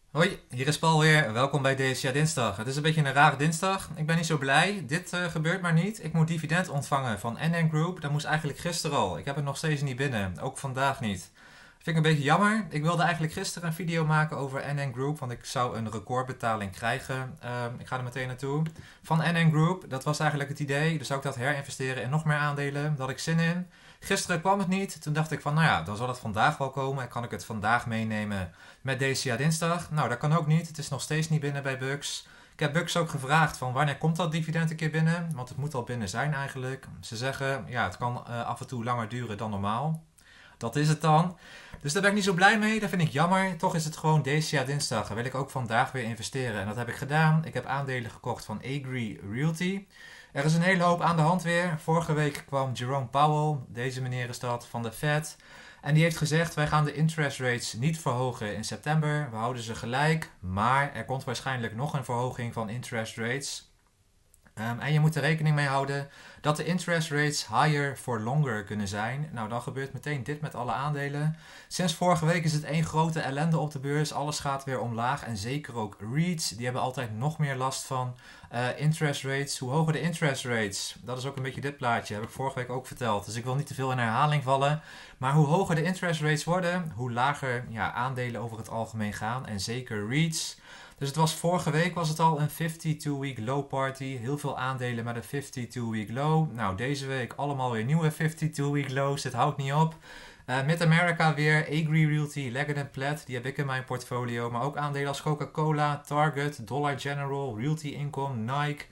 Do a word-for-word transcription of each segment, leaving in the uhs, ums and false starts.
Hoi, hier is Paul weer. Welkom bij D C A Dinsdag. Het is een beetje een rare dinsdag. Ik ben niet zo blij. Dit uh, gebeurt maar niet. Ik moet dividend ontvangen van N N Group. Dat moest eigenlijk gisteren al. Ik heb het nog steeds niet binnen. Ook vandaag niet. Vind ik een beetje jammer. Ik wilde eigenlijk gisteren een video maken over N N Group, want ik zou een recordbetaling krijgen. Uh, ik ga er meteen naartoe. Van N N Group, dat was eigenlijk het idee. Dus zou ik dat herinvesteren in nog meer aandelen. Daar had ik zin in. Gisteren kwam het niet. Toen dacht ik van, nou ja, dan zal het vandaag wel komen. En kan ik het vandaag meenemen met D C A Dinsdag? Nou, dat kan ook niet. Het is nog steeds niet binnen bij Bux. Ik heb Bux ook gevraagd van wanneer komt dat dividend een keer binnen? Want het moet al binnen zijn eigenlijk. Ze zeggen, ja, het kan uh, af en toe langer duren dan normaal. Dat is het dan. Dus daar ben ik niet zo blij mee. Dat vind ik jammer. Toch is het gewoon D C A Dinsdag. Daar wil ik ook vandaag weer investeren. En dat heb ik gedaan. Ik heb aandelen gekocht van Agree Realty. Er is een hele hoop aan de hand weer. Vorige week kwam Jerome Powell, deze meneer is dat, van de Fed. En die heeft gezegd, wij gaan de interest rates niet verhogen in september. We houden ze gelijk. Maar er komt waarschijnlijk nog een verhoging van interest rates. Um, en je moet er rekening mee houden dat de interest rates higher for longer kunnen zijn. Nou, dan gebeurt meteen dit met alle aandelen. Sinds vorige week is het één grote ellende op de beurs. Alles gaat weer omlaag en zeker ook REITs. Die hebben altijd nog meer last van uh, interest rates. Hoe hoger de interest rates, dat is ook een beetje dit plaatje, heb ik vorige week ook verteld. Dus ik wil niet te veel in herhaling vallen. Maar hoe hoger de interest rates worden, hoe lager ja, aandelen over het algemeen gaan. En zeker REITs. Dus het was vorige week was het al een fifty-two week low party. Heel veel aandelen met een fifty-two week low. Nou, deze week allemaal weer nieuwe fifty-two week lows. Het houdt niet op. Uh, Mid-America weer, Agree Realty, Leggett Platt, die heb ik in mijn portfolio. Maar ook aandelen als Coca-Cola, Target, Dollar General, Realty Income, Nike,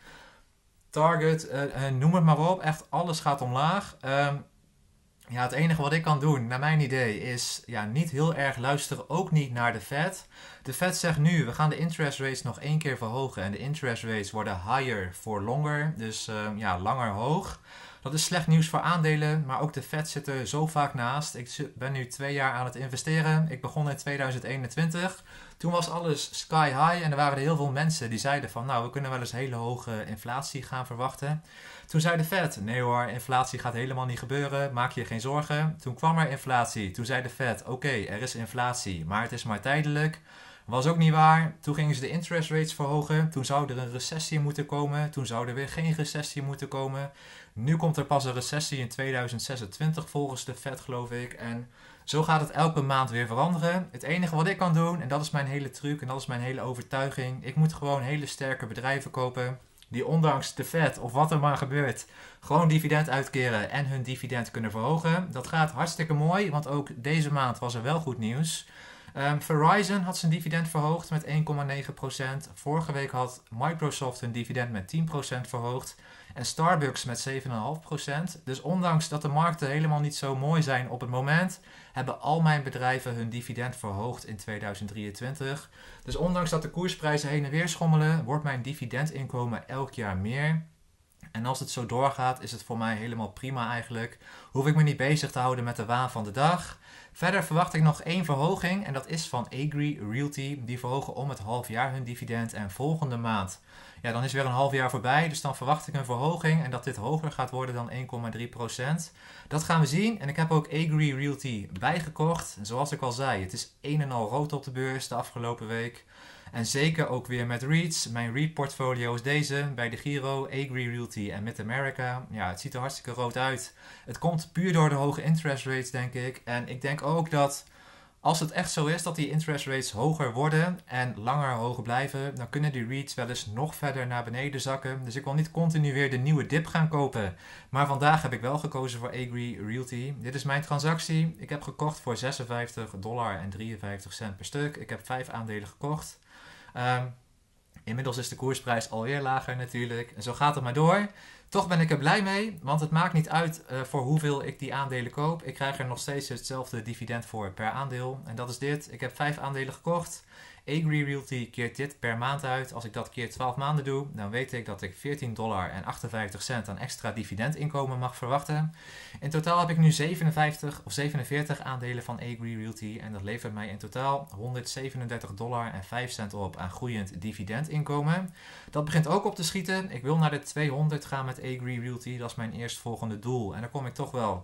Target, uh, uh, noem het maar op. Echt alles gaat omlaag. Um, Ja, het enige wat ik kan doen, naar mijn idee, is ja, niet heel erg luisteren, ook niet naar de Fed. De Fed zegt nu, we gaan de interest rates nog één keer verhogen en de interest rates worden higher for longer, dus uh, ja, langer hoog. Dat is slecht nieuws voor aandelen, maar ook de Fed zit er zo vaak naast. Ik ben nu twee jaar aan het investeren. Ik begon in tweeduizend eenentwintig. Toen was alles sky high en er waren er heel veel mensen die zeiden van, nou, we kunnen wel eens hele hoge inflatie gaan verwachten. Toen zei de Fed, nee hoor, inflatie gaat helemaal niet gebeuren, maak je geen zorgen. Toen kwam er inflatie, toen zei de Fed, oké, okay, er is inflatie, maar het is maar tijdelijk. Was ook niet waar. Toen gingen ze de interest rates verhogen. Toen zou er een recessie moeten komen. Toen zou er weer geen recessie moeten komen. Nu komt er pas een recessie in tweeduizend zesentwintig volgens de Fed, geloof ik. En zo gaat het elke maand weer veranderen. Het enige wat ik kan doen, en dat is mijn hele truc en dat is mijn hele overtuiging. Ik moet gewoon hele sterke bedrijven kopen die ondanks de Fed of wat er maar gebeurt, gewoon dividend uitkeren en hun dividend kunnen verhogen. Dat gaat hartstikke mooi, want ook deze maand was er wel goed nieuws. Um, Verizon had zijn dividend verhoogd met één komma negen procent. Vorige week had Microsoft hun dividend met tien procent verhoogd. En Starbucks met zeven komma vijf procent. Dus ondanks dat de markten helemaal niet zo mooi zijn op het moment, hebben al mijn bedrijven hun dividend verhoogd in tweeduizend drieëntwintig. Dus ondanks dat de koersprijzen heen en weer schommelen, wordt mijn dividendinkomen elk jaar meer. En als het zo doorgaat, is het voor mij helemaal prima eigenlijk. Hoef ik me niet bezig te houden met de waan van de dag. Verder verwacht ik nog één verhoging en dat is van Agree Realty. Die verhogen om het half jaar hun dividend en volgende maand, ja, dan is weer een half jaar voorbij. Dus dan verwacht ik een verhoging en dat dit hoger gaat worden dan één komma drie procent. Dat gaan we zien. En ik heb ook Agree Realty bijgekocht. En zoals ik al zei, het is een en al rood op de beurs de afgelopen week. En zeker ook weer met REITs. Mijn REIT-portfolio is deze, bij de Giro, Agree Realty en Mid-America. Ja, het ziet er hartstikke rood uit. Het komt puur door de hoge interest rates, denk ik. En ik denk ook dat als het echt zo is dat die interest rates hoger worden en langer hoog blijven, dan kunnen die REITs wel eens nog verder naar beneden zakken. Dus ik wil niet continu weer de nieuwe dip gaan kopen. Maar vandaag heb ik wel gekozen voor Agree Realty. Dit is mijn transactie. Ik heb gekocht voor zesenvijftig dollar en drieënvijftig cent per stuk. Ik heb vijf aandelen gekocht. Um, inmiddels is de koersprijs alweer lager natuurlijk. En zo gaat het maar door. Toch ben ik er blij mee, want het maakt niet uit uh, voor hoeveel ik die aandelen koop. Ik krijg er nog steeds hetzelfde dividend voor per aandeel. En dat is dit. Ik heb vijf aandelen gekocht. Agree Realty keert dit per maand uit. Als ik dat keer twaalf maanden doe, dan weet ik dat ik veertien dollar en achtenvijftig cent aan extra dividendinkomen mag verwachten. In totaal heb ik nu zevenenvijftig of zevenenveertig aandelen van Agree Realty. En dat levert mij in totaal honderdzevenendertig dollar en vijf cent op aan groeiend dividendinkomen. Dat begint ook op te schieten. Ik wil naar de tweehonderd gaan met Agree Realty. Dat is mijn eerstvolgende doel. En daar kom ik toch wel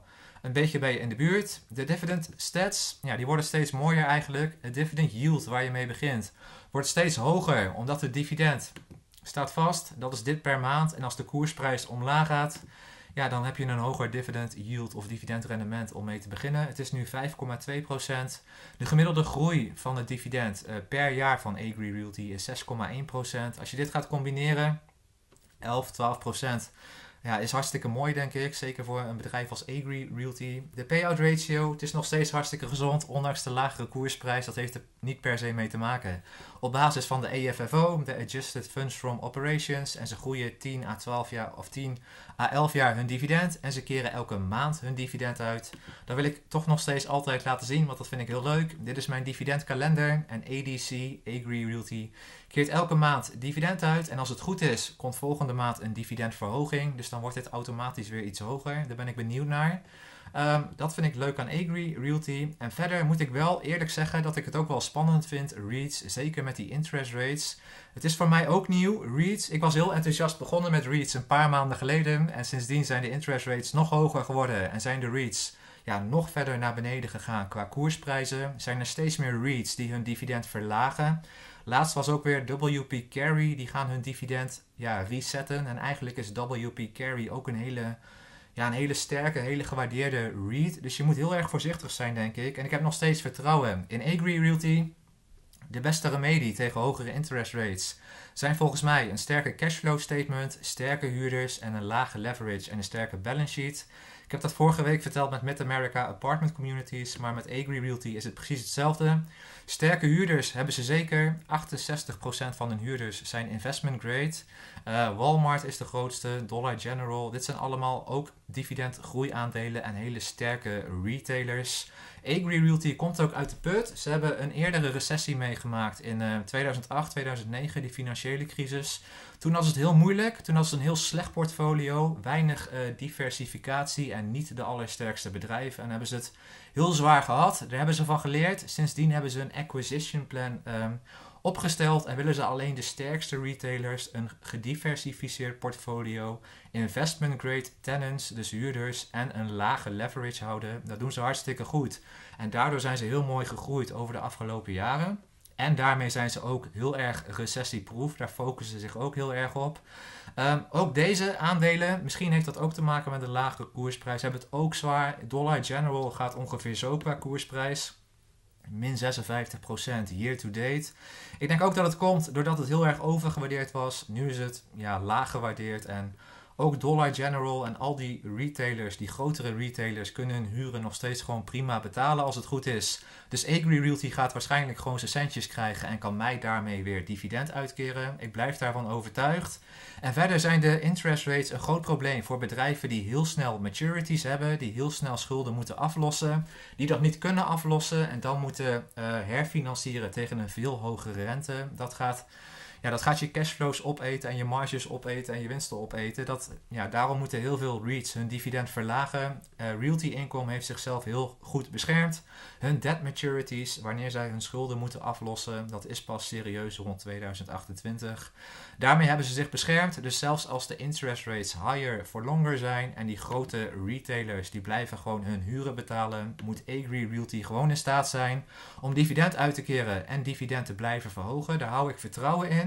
Een beetje ben je in de buurt. De dividend stats, ja, die worden steeds mooier eigenlijk. Het dividend yield waar je mee begint wordt steeds hoger, omdat het dividend staat vast. Dat is dit per maand. En als de koersprijs omlaag gaat, ja, dan heb je een hoger dividend yield of dividendrendement om mee te beginnen. Het is nu vijf komma twee procent. De gemiddelde groei van het dividend uh, per jaar van Agree Realty is zes komma één procent. Als je dit gaat combineren, elf, twaalf procent. Ja, is hartstikke mooi, denk ik. Zeker voor een bedrijf als Agree Realty. De payout ratio, het is nog steeds hartstikke gezond, ondanks de lagere koersprijs. Dat heeft er niet per se mee te maken. Op basis van de A F F O, de Adjusted Funds From Operations. En ze groeien tien à twaalf jaar of tien à elf jaar hun dividend. En ze keren elke maand hun dividend uit. Dat wil ik toch nog steeds altijd laten zien, want dat vind ik heel leuk. Dit is mijn dividendkalender. En A D C, Agree Realty, keert elke maand dividend uit. En als het goed is, komt volgende maand een dividendverhoging. Dus dan wordt dit automatisch weer iets hoger. Daar ben ik benieuwd naar. Um, dat vind ik leuk aan Agree Realty. En verder moet ik wel eerlijk zeggen dat ik het ook wel spannend vind, REITs, zeker met die interest rates. Het is voor mij ook nieuw, REITs. Ik was heel enthousiast begonnen met REITs een paar maanden geleden. En sindsdien zijn de interest rates nog hoger geworden. En zijn de REITs ja, nog verder naar beneden gegaan qua koersprijzen. Zijn er steeds meer REITs die hun dividend verlagen. Laatst was ook weer W P Carry, die gaan hun dividend ja, resetten. En eigenlijk is W P Carry ook een hele, ja, een hele sterke, hele gewaardeerde REIT. Dus je moet heel erg voorzichtig zijn, denk ik. En ik heb nog steeds vertrouwen in Agree Realty. De beste remedie tegen hogere interest rates zijn volgens mij een sterke cashflow statement, sterke huurders en een lage leverage en een sterke balance sheet. Ik heb dat vorige week verteld met Mid-America Apartment Communities, maar met Agree Realty is het precies hetzelfde. Sterke huurders hebben ze zeker. achtenzestig procent van hun huurders zijn investment grade. Uh, Walmart is de grootste, Dollar General. Dit zijn allemaal ook dividendgroeiaandelen en hele sterke retailers. Agree Realty komt ook uit de put. Ze hebben een eerdere recessie meegemaakt in uh, tweeduizend acht, tweeduizend negen, die financiële crisis. Toen was het heel moeilijk. Toen was het een heel slecht portfolio. Weinig uh, diversificatie en niet de allersterkste bedrijven. En hebben ze het heel zwaar gehad. Daar hebben ze van geleerd. Sindsdien hebben ze een acquisition plan um, opgesteld en willen ze alleen de sterkste retailers, een gediversifieerd portfolio, investment grade tenants, dus huurders, en een lage leverage houden. Dat doen ze hartstikke goed. En daardoor zijn ze heel mooi gegroeid over de afgelopen jaren. En daarmee zijn ze ook heel erg recessieproof. Daar focussen ze zich ook heel erg op. Um, ook deze aandelen, misschien heeft dat ook te maken met een lagere koersprijs, hebben het ook zwaar. Dollar General gaat ongeveer zo qua koersprijs. min zesenvijftig procent year to date. Ik denk ook dat het komt doordat het heel erg overgewaardeerd was. Nu is het ja, laag gewaardeerd en ook Dollar General en al die retailers, die grotere retailers, kunnen hun huren nog steeds gewoon prima betalen als het goed is. Dus Agree Realty gaat waarschijnlijk gewoon zijn centjes krijgen en kan mij daarmee weer dividend uitkeren. Ik blijf daarvan overtuigd. En verder zijn de interest rates een groot probleem voor bedrijven die heel snel maturities hebben, die heel snel schulden moeten aflossen, die dat niet kunnen aflossen en dan moeten uh, herfinancieren tegen een veel hogere rente. Dat gaat... Ja, dat gaat je cashflows opeten en je marges opeten en je winsten opeten. Dat, ja, daarom moeten heel veel REITs hun dividend verlagen. Uh, Realty Income heeft zichzelf heel goed beschermd. Hun debt maturities, wanneer zij hun schulden moeten aflossen, dat is pas serieus rond tweeduizend achtentwintig. Daarmee hebben ze zich beschermd. Dus zelfs als de interest rates higher for longer zijn en die grote retailers die blijven gewoon hun huren betalen, moet Agree Realty gewoon in staat zijn om dividend uit te keren en dividend te blijven verhogen. Daar hou ik vertrouwen in.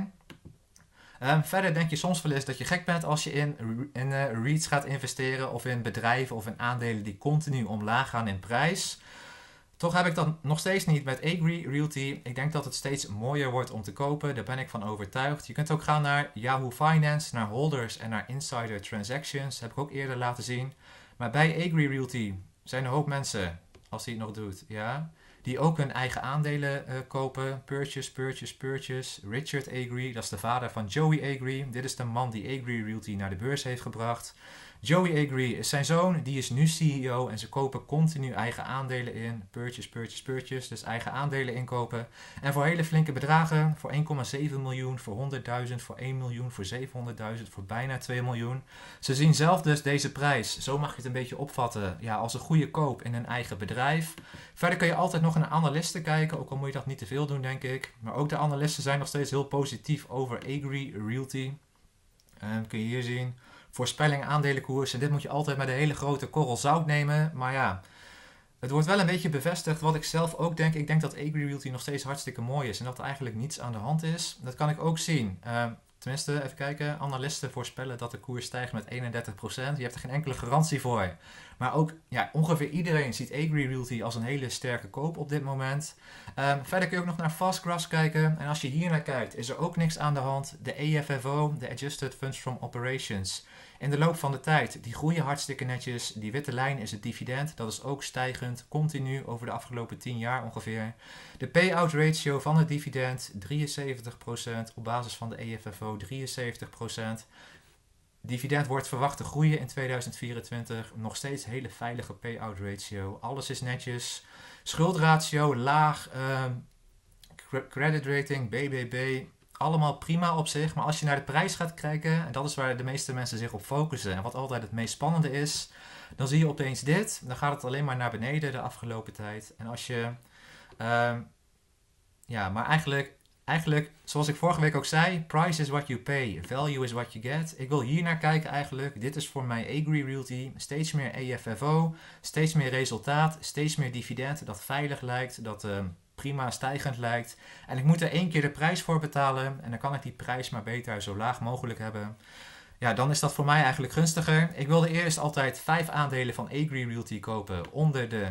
Um, verder denk je soms wel eens dat je gek bent als je in, in uh, REITs gaat investeren of in bedrijven of in aandelen die continu omlaag gaan in prijs. Toch heb ik dat nog steeds niet met Agree Realty. Ik denk dat het steeds mooier wordt om te kopen. Daar ben ik van overtuigd. Je kunt ook gaan naar Yahoo Finance, naar Holders en naar Insider Transactions. Dat heb ik ook eerder laten zien. Maar bij Agree Realty zijn er een hoop mensen, als hij het nog doet, ja, die ook hun eigen aandelen uh, kopen. Purchase, purchase, purchase. Richard Agree, dat is de vader van Joey Agree. Dit is de man die Agree Realty naar de beurs heeft gebracht. Joey Agree is zijn zoon, die is nu C E O en ze kopen continu eigen aandelen in. Purchase, purchase, purchase, dus eigen aandelen inkopen. En voor hele flinke bedragen, voor één komma zeven miljoen, voor honderdduizend, voor één miljoen, voor zevenhonderdduizend, voor bijna twee miljoen. Ze zien zelf dus deze prijs, zo mag je het een beetje opvatten, ja, als een goede koop in een eigen bedrijf. Verder kun je altijd nog naar analisten kijken, ook al moet je dat niet te veel doen, denk ik. Maar ook de analisten zijn nog steeds heel positief over Agree Realty. En kun je hier zien, voorspelling aandelenkoers. En dit moet je altijd met een hele grote korrel zout nemen. Maar ja, het wordt wel een beetje bevestigd wat ik zelf ook denk. Ik denk dat Agree Realty nog steeds hartstikke mooi is en dat er eigenlijk niets aan de hand is. Dat kan ik ook zien. Uh, tenminste, even kijken. Analisten voorspellen dat de koers stijgt met eenendertig procent. Je hebt er geen enkele garantie voor. Maar ook ja, ongeveer iedereen ziet Agree Realty als een hele sterke koop op dit moment. Um, verder kun je ook nog naar Fastgraphs kijken. En als je hier naar kijkt, is er ook niks aan de hand. De E F F O, de Adjusted Funds from Operations. In de loop van de tijd, die groeien hartstikke netjes. Die witte lijn is het dividend. Dat is ook stijgend, continu over de afgelopen tien jaar ongeveer. De payout ratio van het dividend, drieënzeventig procent. Op basis van de E F F O, drieënzeventig procent. Dividend wordt verwacht te groeien in tweeduizend vierentwintig. Nog steeds hele veilige payout ratio. Alles is netjes. Schuldratio laag. Uh, credit rating, B B B. Allemaal prima op zich. Maar als je naar de prijs gaat kijken. En dat is waar de meeste mensen zich op focussen. En wat altijd het meest spannende is. Dan zie je opeens dit. Dan gaat het alleen maar naar beneden de afgelopen tijd. En als je... Uh, ja, maar eigenlijk... Eigenlijk, zoals ik vorige week ook zei, price is what you pay, value is what you get. Ik wil hier naar kijken eigenlijk. Dit is voor mij Agree Realty. Steeds meer E F F O, steeds meer resultaat, steeds meer dividend dat veilig lijkt, dat uh, prima stijgend lijkt. En ik moet er één keer de prijs voor betalen en dan kan ik die prijs maar beter zo laag mogelijk hebben. Ja, dan is dat voor mij eigenlijk gunstiger. Ik wilde eerst altijd vijf aandelen van Agree Realty kopen onder de...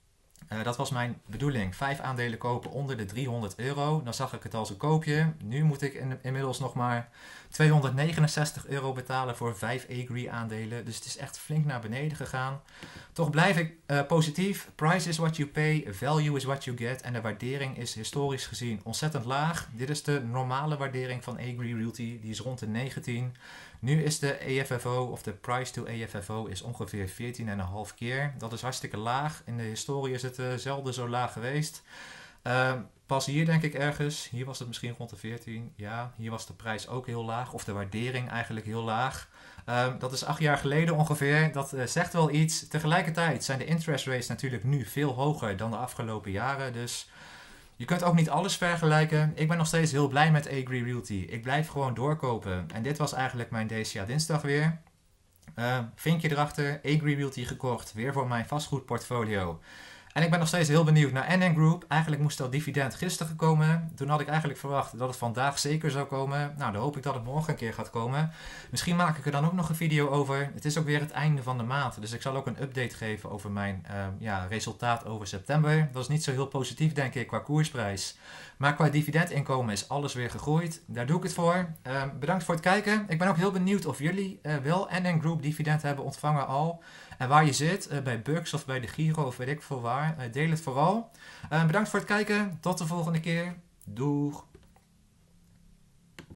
Uh, dat was mijn bedoeling. Vijf aandelen kopen onder de driehonderd euro. Dan zag ik het als een koopje. Nu moet ik in, inmiddels nog maar tweehonderdnegenenzestig euro betalen voor vijf Agree aandelen. Dus het is echt flink naar beneden gegaan. Toch blijf ik uh, positief. Price is what you pay, value is what you get. En de waardering is historisch gezien ontzettend laag. Dit is de normale waardering van Agree Realty. Die is rond de negentien. Nu is de E F F O, of de price to E F F O, is ongeveer veertien komma vijf keer. Dat is hartstikke laag. In de historie is het uh, zelden zo laag geweest. Uh, pas hier denk ik ergens. Hier was het misschien rond de veertien. Ja, hier was de prijs ook heel laag. Of de waardering eigenlijk heel laag. Uh, dat is acht jaar geleden ongeveer. Dat uh, zegt wel iets. Tegelijkertijd zijn de interest rates natuurlijk nu veel hoger dan de afgelopen jaren. Dus... je kunt ook niet alles vergelijken. Ik ben nog steeds heel blij met Agree Realty. Ik blijf gewoon doorkopen. En dit was eigenlijk mijn D C A dinsdag weer. Uh, vinkje erachter. Agree Realty gekocht. Weer voor mijn vastgoedportfolio. En ik ben nog steeds heel benieuwd naar N N Group. Eigenlijk moest dat dividend gisteren komen. Toen had ik eigenlijk verwacht dat het vandaag zeker zou komen. Nou, dan hoop ik dat het morgen een keer gaat komen. Misschien maak ik er dan ook nog een video over. Het is ook weer het einde van de maand. Dus ik zal ook een update geven over mijn uh, ja, resultaat over september. Dat is niet zo heel positief, denk ik, qua koersprijs. Maar qua dividendinkomen is alles weer gegroeid. Daar doe ik het voor. Uh, bedankt voor het kijken. Ik ben ook heel benieuwd of jullie uh, wel N N Group dividend hebben ontvangen al. En waar je zit, uh, bij Bucks of bij de Giro of weet ik veel waar. Uh, deel het vooral. Uh, bedankt voor het kijken. Tot de volgende keer. Doeg!